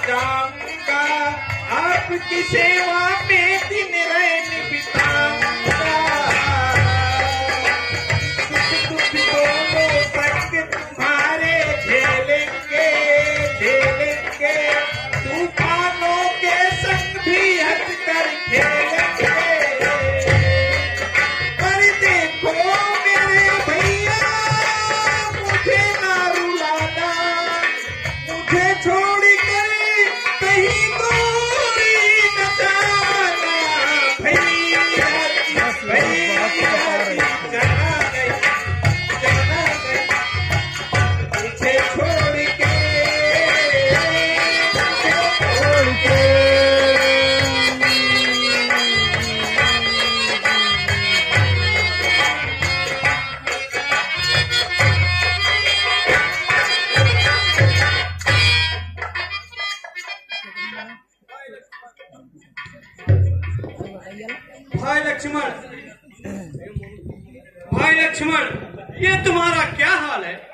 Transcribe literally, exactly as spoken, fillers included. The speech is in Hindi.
जाऊंगा, आपकी सेवा में दिन रैन बिताऊंगा। सुख दुख दोनों संग तुम्हारे झेलेंगे झेलेंगे, तूफानों के संग भी हंस कर खेलेंगे। पर देखो मेरे भैया, मुझे ना रुलाना, मुझे छोड़ कर कहीं दूरी न जाना। भैया भैया जाना गई जाना गई, मुझे छोड़ के छोड़ के। भाई लक्ष्मण, भाई लक्ष्मण, ये तुम्हारा क्या हाल है?